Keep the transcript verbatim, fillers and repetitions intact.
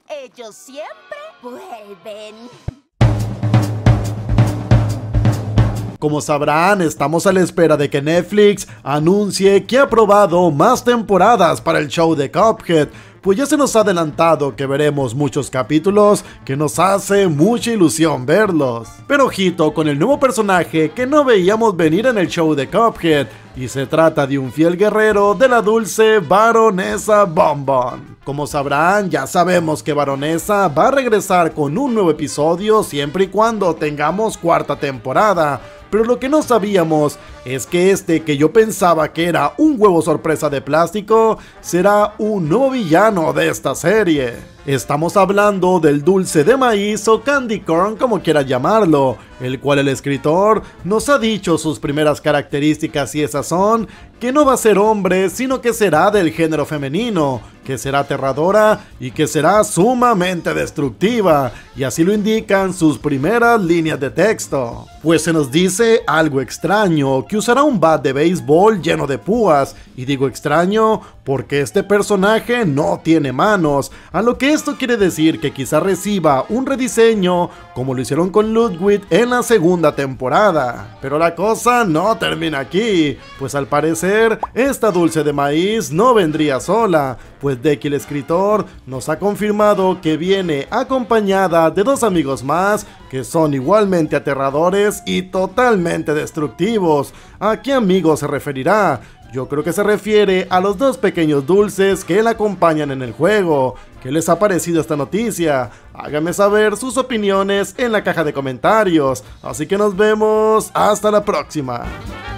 Ellos siempre vuelven. Como sabrán, estamos a la espera de que Netflix anuncie que ha aprobado más temporadas para el show de Cuphead, pues ya se nos ha adelantado que veremos muchos capítulos que nos hace mucha ilusión verlos. Pero ojito con el nuevo personaje que no veíamos venir en el show de Cuphead, y se trata de un fiel guerrero de la dulce Baronesa Bonbon. Como sabrán, ya sabemos que Baronesa va a regresar con un nuevo episodio siempre y cuando tengamos cuarta temporada. Pero lo que no sabíamos es que este que yo pensaba que era un huevo sorpresa de plástico será un nuevo villano de esta serie. Estamos hablando del dulce de maíz o candy corn, como quieras llamarlo, el cual el escritor nos ha dicho sus primeras características, y esas son que no va a ser hombre, sino que será del género femenino, que será aterradora y que será sumamente destructiva, y así lo indican sus primeras líneas de texto. Pues se nos dice algo extraño, que usará un bat de béisbol lleno de púas, y digo extraño porque este personaje no tiene manos, a lo que esto quiere decir que quizá reciba un rediseño como lo hicieron con Ludwig en la segunda temporada. Pero la cosa no termina aquí, pues al parecer esta dulce de maíz no vendría sola, pues Decky el escritor nos ha confirmado que viene acompañada de dos amigos más que son igualmente aterradores y totalmente destructivos. ¿A qué amigos se referirá? Yo creo que se refiere a los dos pequeños dulces que le acompañan en el juego. ¿Qué les ha parecido esta noticia? Háganme saber sus opiniones en la caja de comentarios. Así que nos vemos hasta la próxima.